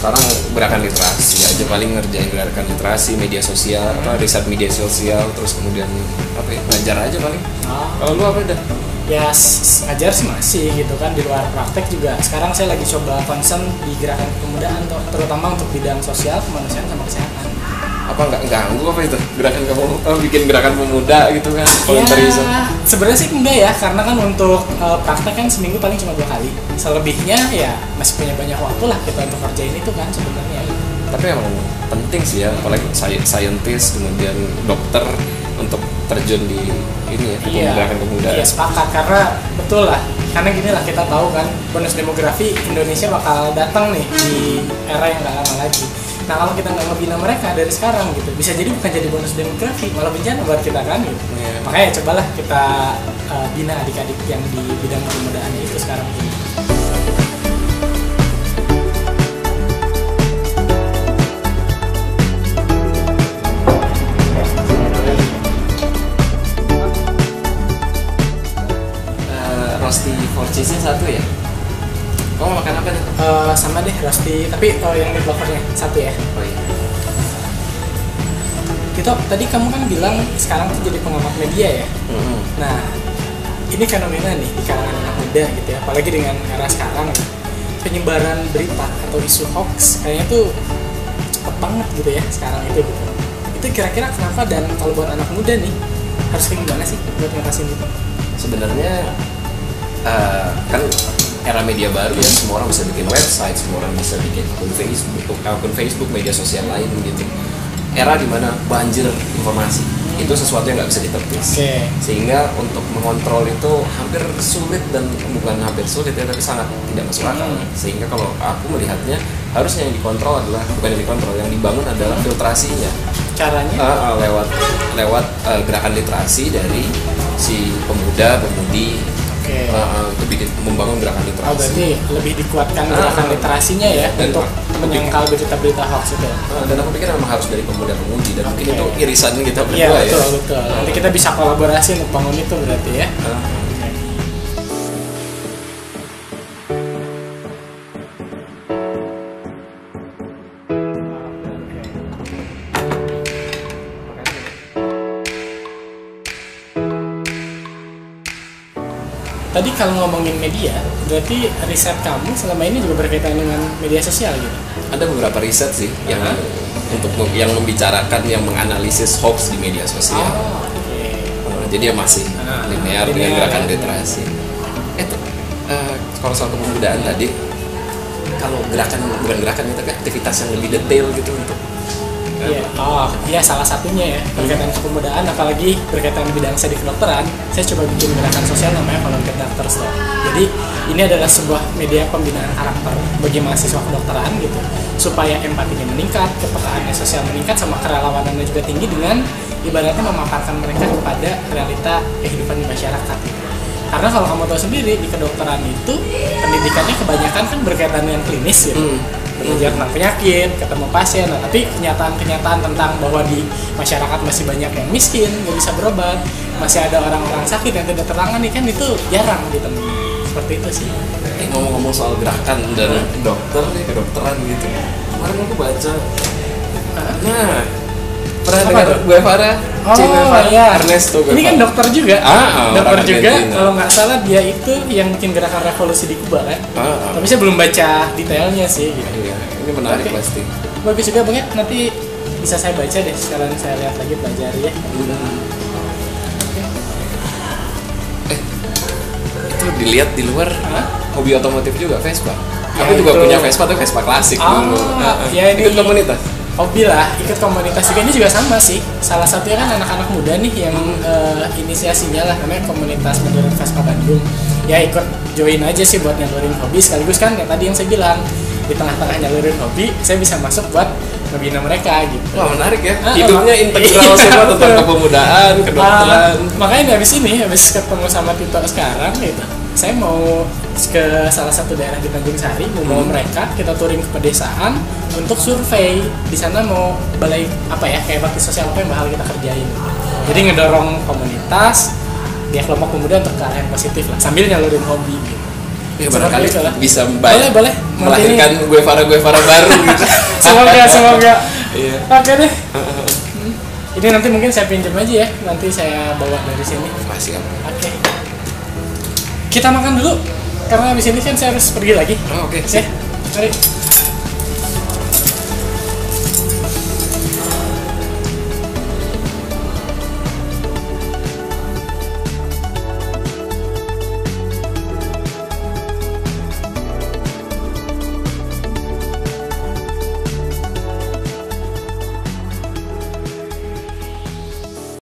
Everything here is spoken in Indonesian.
sekarang gerakan literasi aja paling ngerjain gerakan literasi, media sosial, riset media sosial, terus kemudian ngajar aja paling. Kalau lu apa dah? Ya ngajar sih masih gitu kan, di luar praktek juga. Sekarang saya lagi coba concern di gerakan kepemudaan, terutama untuk bidang sosial, kemanusiaan sama kesehatan. Apa nggak ganggu apa itu gerakan kamu bikin gerakan pemuda gitu kan? Volunteerism. Ya sebenarnya sih enggak ya, karena kan untuk praktek kan seminggu paling cuma 2 kali. Selebihnya ya masih punya banyak waktu lah kita untuk kerjain itu kan sebenarnya. Tapi emang penting sih ya, apalagi scientist kemudian dokter untuk terjun di ini ya, gerakan pemuda. Iya sepakat, karena betul lah, karena gini lah, kita tahu kan bonus demografi Indonesia bakal datang nih di era yang gak lama lagi. Nah kalau kita nggak ngebina mereka dari sekarang gitu, bisa jadi bukan jadi bonus demografi, malah bencana buat kita kan gitu. Makanya cobalah kita bina adik-adik yang di bidang kepemudaan itu sekarang ini. Rosti four cheese satu ya? Kamu makan apa nih? Sama deh rosti, tapi yang meat lovernya satu ya. Oh iya. Gitu, tadi kamu kan bilang sekarang tuh jadi pengamat media ya. Nah, ini fenomena nih di kalangan anak muda gitu ya, apalagi dengan era sekarang nih. Penyebaran berita atau isu hoax kayaknya tuh cepet banget gitu ya sekarang itu gitu. Itu kira-kira kenapa, dan kalau buat anak muda nih harus kayak gimana sih buat ngatasin itu? Sebenarnya kan era media baru ya, semua orang bisa bikin website, semua orang bisa bikin akun Facebook, media sosial lain gitu. Era dimana banjir informasi, itu sesuatu yang nggak bisa ditepis. Sehingga untuk mengontrol itu hampir sulit, dan bukan hampir sulit ya, tapi sangat tidak masuk akal. Sehingga kalau aku melihatnya, harusnya yang dikontrol adalah, bukan yang dikontrol, yang dibangun adalah filtrasinya. Caranya? Lewat gerakan literasi dari si pemuda-pemudi. Untuk membangun gerakan literasi. Berarti lebih dikuatkan gerakan literasinya ya, untuk menyangkal berita-berita hoax itu. Dan aku pikir memang harus dari pemuda-pemudi, dan mungkin itu irisan kita berdua ya. Iya betul. Nanti kita bisa kolaborasi untuk bangun itu berarti ya. Tadi kalau ngomongin media, berarti riset kamu selama ini juga berkaitan dengan media sosial gitu? Ada beberapa riset sih yang yang membicarakan, yang menganalisis hoax di media sosial. Jadi ya masih linear dengan gerakan literasi. Kalau soal kepemudaan tadi, kalau bukan gerakan tapi aktivitas yang lebih detail gitu untuk Iya, salah satunya ya berkaitan kepemudaan, apalagi berkaitan bidang saya di kedokteran. Saya coba bikin gerakan sosial namanya Volunteer Doctors. Jadi ini adalah sebuah media pembinaan karakter bagi mahasiswa kedokteran gitu, supaya empatinya meningkat, kepekaannya sosial meningkat, sama kerelawanannya juga tinggi, dengan ibaratnya memaparkan mereka kepada realita kehidupan di masyarakat. Karena kalau kamu tahu sendiri di kedokteran itu pendidikannya kebanyakan kan berkaitan dengan klinis gitu. Belajar tentang penyakit, ketemu pasien, tapi kenyataan-kenyataan tentang bahwa di masyarakat masih banyak yang miskin, nggak bisa berobat, masih ada orang-orang sakit yang tidak tertangani, kan itu jarang ditemui. Seperti itu sih. Ngomong-ngomong soal gerakan dan dokter nih, kedokteran gitu. Kemarin aku baca, pernah dengar gue Farah? Iya. Ernesto ini kan dokter juga. Dokter juga. Argentina. Kalau nggak salah dia itu yang bikin gerakan revolusi di Kuba kan. Tapi saya belum baca detailnya sih. Gitu. Iya, ini menarik pasti. Bagus juga banget. Nanti bisa saya baca deh. Sekarang saya lihat lagi, pelajari ya. Itu dilihat di luar hobi otomotif juga, Vespa. Aku juga punya Vespa, tapi Vespa klasik dulu. Ya, ini ikut komunitas. Hobi lah, ikut komunitas juga. Ini juga sama sih. Salah satunya kan anak-anak muda nih yang inisiasinya lah, namanya komunitas menurut Vespa Bandung. Ya ikut join aja sih buat nyalurin hobi, sekaligus kan kayak tadi yang saya bilang, di tengah-tengah nyalurin hobi saya bisa masuk buat ngebina mereka gitu. Wah menarik ya, hidupnya integral semua tentang kepemudaan, kedokteran. Makanya habis ketemu sama Tito sekarang gitu, saya mau ke salah satu daerah di Tanjung Sari, mau bawa mereka, kita touring ke pedesaan untuk survei. Di sana mau balai kayak bakti sosial apa yang bakal kita kerjain. Jadi ngedorong komunitas, dia kelompok pemuda untuk ke arah yang positif lah, sambil nyalurin hobi gitu. Ya barangkali Seperti itulah. bisa boleh melahirkan gue Farah baru gitu. semoga Iya. oke deh. Ini nanti mungkin saya pinjam aja ya, nanti saya bawa dari sini. Masih kan. Oke, kita makan dulu karena habis ini kan saya harus pergi lagi. Oh, oke. Ya, mari.